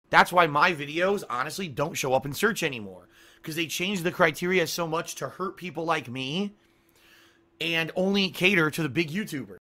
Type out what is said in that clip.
That's why my videos, honestly, don't show up in search anymore. Because they changed the criteria so much to hurt people like me and only cater to the big YouTubers.